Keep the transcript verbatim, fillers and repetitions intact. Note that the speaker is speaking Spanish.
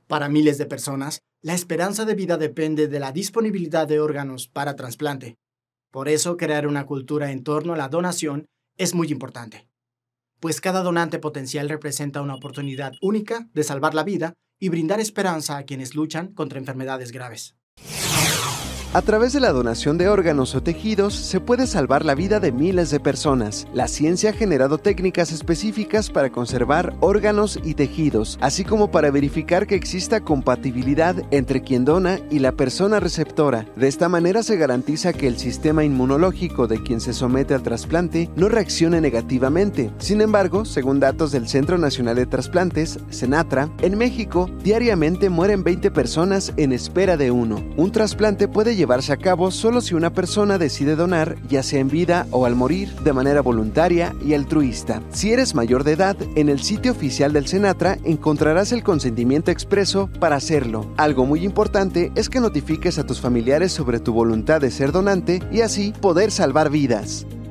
Para miles de personas, la esperanza de vida depende de la disponibilidad de órganos para trasplante. Por eso, crear una cultura en torno a la donación es muy importante, pues cada donante potencial representa una oportunidad única de salvar la vida y brindar esperanza a quienes luchan contra enfermedades graves. A través de la donación de órganos o tejidos se puede salvar la vida de miles de personas. La ciencia ha generado técnicas específicas para conservar órganos y tejidos, así como para verificar que exista compatibilidad entre quien dona y la persona receptora. De esta manera se garantiza que el sistema inmunológico de quien se somete al trasplante no reaccione negativamente. Sin embargo, según datos del Centro Nacional de Trasplantes, CENATRA, en México diariamente mueren veinte personas en espera de uno. Un trasplante puede llevar llevarse a cabo solo si una persona decide donar, ya sea en vida o al morir, de manera voluntaria y altruista. Si eres mayor de edad, en el sitio oficial del CENATRA encontrarás el consentimiento expreso para hacerlo. Algo muy importante es que notifiques a tus familiares sobre tu voluntad de ser donante y así poder salvar vidas.